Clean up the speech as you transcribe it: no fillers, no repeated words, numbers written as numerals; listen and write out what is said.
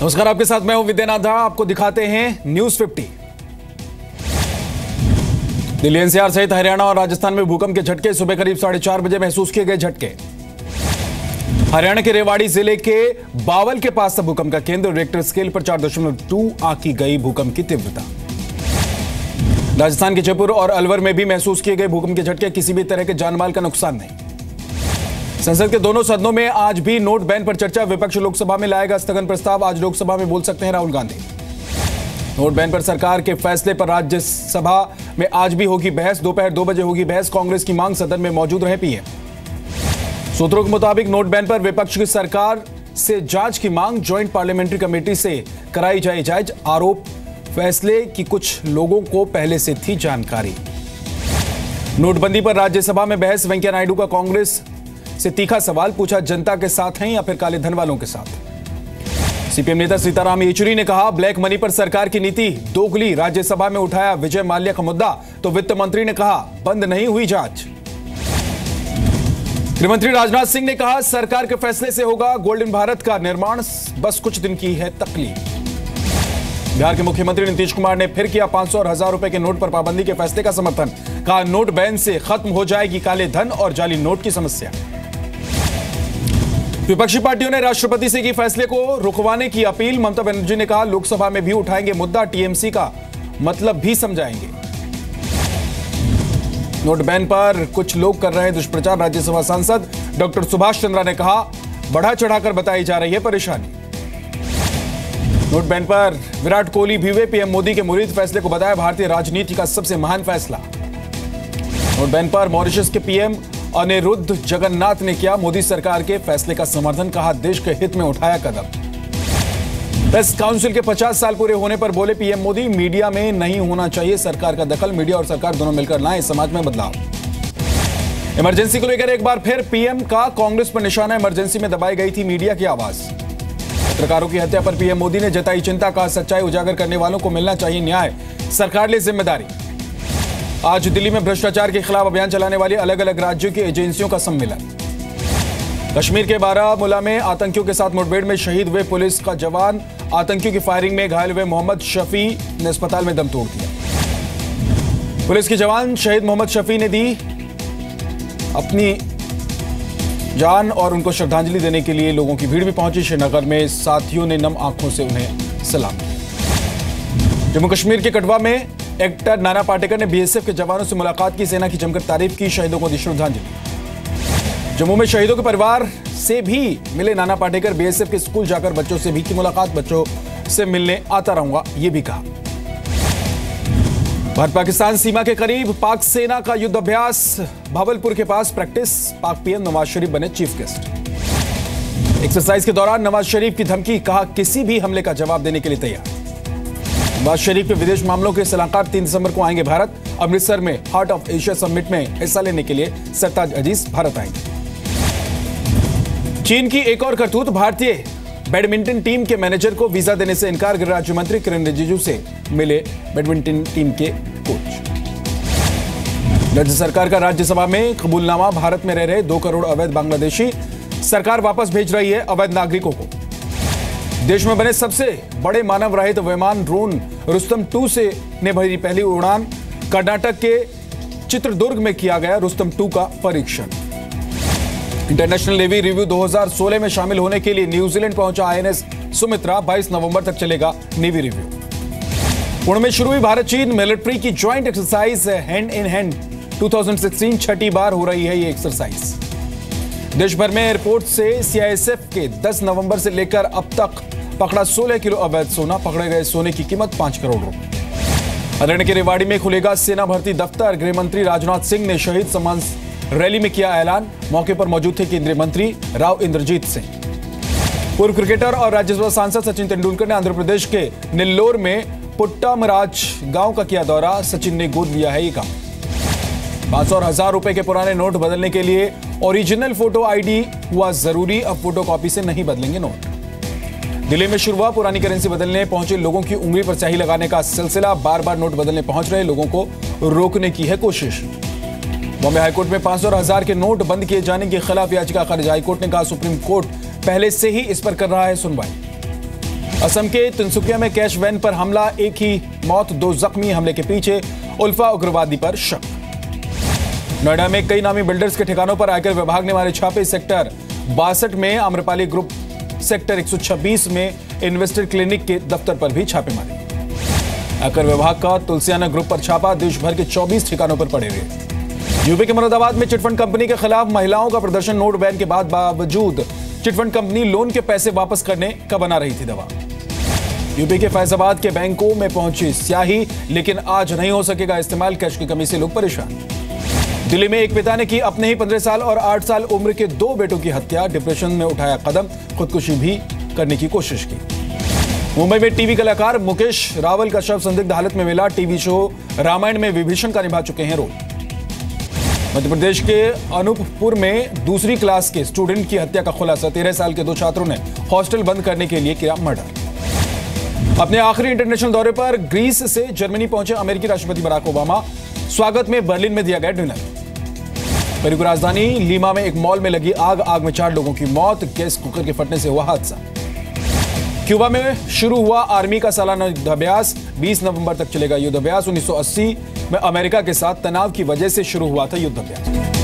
नमस्कार, आपके साथ मैं हूं विद्यानाथ झा। आपको दिखाते हैं न्यूज 50। दिल्ली एनसीआर सहित हरियाणा और राजस्थान में भूकंप के झटके सुबह करीब 4:30 बजे महसूस किए गए। झटके हरियाणा के रेवाड़ी जिले के बावल के पास था भूकंप का केंद्र। रिक्टर स्केल पर 4.2 आंकी गई भूकंप की तीव्रता। राजस्थान के जयपुर और अलवर में भी महसूस किए गए भूकंप के झटके। किसी भी तरह के जानमाल का नुकसान नहीं। संसद के दोनों सदनों में आज भी नोट बैन पर चर्चा। विपक्ष लोकसभा में लाएगा स्थगन प्रस्ताव। आज लोकसभा में बोल सकते हैं राहुल गांधी। नोट बैन पर सरकार के फैसले पर राज्यसभा में आज भी होगी बहस। दोपहर 2 बजे होगी बहस। कांग्रेस की मांग, सदन में मौजूद रहे पीएम। सूत्रों के मुताबिक नोट बैन पर विपक्ष की सरकार से जांच की मांग। ज्वाइंट पार्लियामेंट्री कमेटी से कराई जाए जांच। आरोप फैसले की कुछ लोगों को पहले से थी जानकारी। नोटबंदी पर राज्यसभा में बहस। वेंकैया नायडू का कांग्रेस से तीखा सवाल पूछा, जनता के साथ हैं या फिर काले धन वालों के साथ। सीपीएम नेता सीताराम येचुरी ने कहा, ब्लैक मनी पर सरकार की नीति दोगली। राज्यसभा में उठाया विजय माल्या का मुद्दा तो वित्त मंत्री ने कहा बंद नहीं हुई जांच। गृहमंत्री राजनाथ सिंह ने कहा, सरकार के फैसले से होगा गोल्डन भारत का निर्माण, बस कुछ दिन की है तकलीफ। बिहार के मुख्यमंत्री नीतीश कुमार ने फिर किया 500 और 1000 रुपए के नोट पर पाबंदी के फैसले का समर्थन। कहा, नोट बैन से खत्म हो जाएगी काले धन और जाली नोट की समस्या। विपक्षी पार्टियों ने राष्ट्रपति से की फैसले को रुकवाने की अपील। ममता बनर्जी ने कहा, लोकसभा में भी उठाएंगे मुद्दा, टीएमसी का मतलब भी समझाएंगे। नोट बैन पर कुछ लोग कर रहे हैं दुष्प्रचार। राज्यसभा सांसद डॉक्टर सुभाष चंद्रा ने कहा, बढ़ा चढ़ाकर बताई जा रही है परेशानी। नोट बैन पर विराट कोहली भी हुए पीएम मोदी के मुरीद। फैसले को बताया भारतीय राजनीति का सबसे महान फैसला। नोट बैन पर मॉरिशस के पीएम अनिरुद्ध जगन्नाथ ने किया मोदी सरकार के फैसले का समर्थन। कहा, देश के हित में उठाया कदम। प्रेस काउंसिल के 50 साल पूरे होने पर बोले पीएम मोदी, मीडिया में नहीं होना चाहिए सरकार का दखल। मीडिया और सरकार दोनों मिलकर लाएं समाज में बदलाव। इमरजेंसी को लेकर एक बार फिर पीएम का कांग्रेस पर निशाना। इमरजेंसी में दबाई गई थी मीडिया की आवाज। पत्रकारों की हत्या पर पीएम मोदी ने जताई चिंता। कहा, सच्चाई उजागर करने वालों को मिलना चाहिए न्याय, सरकार ले जिम्मेदारी। आज दिल्ली में भ्रष्टाचार के खिलाफ अभियान चलाने वाली अलग अलग राज्यों की एजेंसियों का सम्मेलन। कश्मीर के बारामूला में आतंकियों के साथ मुठभेड़ में शहीद हुए पुलिस का जवान। आतंकियों की फायरिंग में घायल हुए मोहम्मद शफी ने अस्पताल में दम तोड़ दिया। पुलिस के जवान शहीद मोहम्मद शफी ने दी अपनी जान और उनको श्रद्धांजलि देने के लिए लोगों की भीड़ भी पहुंची। श्रीनगर में साथियों ने नम आंखों से उन्हें सलाम किया। जम्मू कश्मीर के कठुआ में एक्टर नाना पाटेकर ने बीएसएफ के जवानों से मुलाकात की। सेना की जमकर तारीफ की। शहीदों को दी श्रद्धांजलि। जम्मू में शहीदों के परिवार से भी मिले नाना पाटेकर। बीएसएफ के स्कूल जाकर बच्चों से भी की मुलाकात। बच्चों से मिलने आता रहूंगा, ये भी कहा। भारत पाकिस्तान सीमा के करीब पाक सेना का युद्ध अभ्यास। भावलपुर के पास प्रैक्टिस। पाक पीएम नवाज शरीफ बने चीफ गेस्ट। एक्सरसाइज के दौरान नवाज शरीफ की धमकी। कहा, किसी भी हमले का जवाब देने के लिए तैयार। नवाज शरीफ के विदेश मामलों के सलाहकार 3 दिसंबर को आएंगे भारत। अमृतसर में हार्ट ऑफ एशिया समिट में हिस्सा लेने के लिए सरताज अजीज भारत आएंगे। चीन की एक और करतूत। भारतीय बैडमिंटन टीम के मैनेजर को वीजा देने से इनकार। गृह राज्य मंत्री किरण रिजिजू से मिले बैडमिंटन टीम के कोच। राज्य सरकार का राज्यसभा में कबूलनामा। भारत में रह रहे 2 करोड़ अवैध बांग्लादेशी सरकार वापस भेज रही है अवैध नागरिकों को। देश में बने सबसे बड़े मानव रहित विमान ड्रोन रुस्तम 2 से ने भरी पहली उड़ान। कर्नाटक के चित्रदुर्ग में किया गया रुस्तम 2 का परीक्षण। इंटरनेशनल नेवी रिव्यू 2016 में शामिल होने के लिए न्यूजीलैंड पहुंचा आईएनएस सुमित्रा। 22 नवंबर तक चलेगा नेवी रिव्यू। पुणे में शुरू हुई भारत चीन मिलिट्री की joint exercise hand in hand 2016। छठी बार हो रही है ये एक्सरसाइज। देश भर में एयरपोर्ट से सीआईएसएफ के 10 नवंबर से लेकर अब तक पकड़ा 16 किलो अवैध सोना। पकड़े गए सोने की कीमत 5 करोड़ रुपए। हरियाणा के रेवाड़ी में खुलेगा सेना भर्ती दफ्तर। गृह मंत्री राजनाथ सिंह ने शहीद सम्मान रैली में किया ऐलान। मौके पर मौजूद थे केंद्रीय मंत्री राव इंद्रजीत सिंह। पूर्व क्रिकेटर और राज्यसभा सांसद सचिन तेंदुलकर ने आंध्र प्रदेश के नेल्लोर में पुट्टामराज गांव का किया दौरा। सचिन ने गोद लिया है ये काम। 500 और 1000 रुपए के पुराने नोट बदलने के लिए ओरिजिनल फोटो आईडी हुआ जरूरी। अब फोटोकॉपी से नहीं बदलेंगे नोट। दिल्ली में शुरू हुआ पुरानी करेंसी बदलने पहुंचे लोगों की उंगली पर स्याही लगाने का सिलसिला। बार बार नोट बदलने पहुंच रहे लोगों को रोकने की है कोशिश। बॉम्बे हाईकोर्ट में 500 और 1000 के नोट बंद किए जाने के खिलाफ याचिका खारिज। हाईकोर्ट ने कहा, सुप्रीम कोर्ट पहले से ही इस पर कर रहा है सुनवाई। असम के तिनसुकिया में कैश वैन पर हमला, एक ही मौत 2 जख्मी, हमले के पीछे उल्फा उग्रवादी पर शक। नोएडा में कई नामी बिल्डर्स के ठिकानों पर आयकर विभाग ने मारे छापे, सेक्टर 62 में आम्रपाली ग्रुप, सेक्टर 126 में इन्वेस्टर क्लिनिक के दफ्तर पर भी छापे मारे। आयकर विभाग का तुलसियाना ग्रुप पर छापा, देश भर के 24 ठिकानों पर पड़े हुए। यूपी के मुरादाबाद में चिटफंड कंपनी के खिलाफ महिलाओं का प्रदर्शन, नोट बैन के बावजूद चिटफंड कंपनी लोन के पैसे वापस करने का बना रही थी दवा। यूपी के फैजाबाद के बैंकों में पहुंची स्याही, लेकिन आज नहीं हो सकेगा इस्तेमाल, कैश की कमी से लोग परेशान। दिल्ली में एक पिता ने की अपने ही 15 साल और 8 साल उम्र के 2 बेटों की हत्या, डिप्रेशन में उठाया कदम, खुदकुशी भी करने की कोशिश की। मुंबई में टीवी कलाकार मुकेश रावल का शव संदिग्ध हालत में मिला, टीवी शो रामायण में विभीषण का निभा चुके हैं रोल। मध्य प्रदेश के अनूपपुर में दूसरी क्लास के स्टूडेंट की हत्या का खुलासा, 13 साल के 2 छात्रों ने हॉस्टल बंद करने के लिए किया मर्डर। अपने आखिरी इंटरनेशनल दौरे पर ग्रीस से जर्मनी पहुंचे अमेरिकी राष्ट्रपति बराक ओबामा, स्वागत में बर्लिन में दिया गया डिनर। पेरू की राजधानी लीमा में एक मॉल में लगी आग में 4 लोगों की मौत, गैस कुकर के फटने से हुआ हादसा। क्यूबा में शुरू हुआ आर्मी का सालाना युद्धाभ्यास, 20 नवंबर तक चलेगा युद्धाभ्यास। 1980 में अमेरिका के साथ तनाव की वजह से शुरू हुआ था युद्धाभ्यास।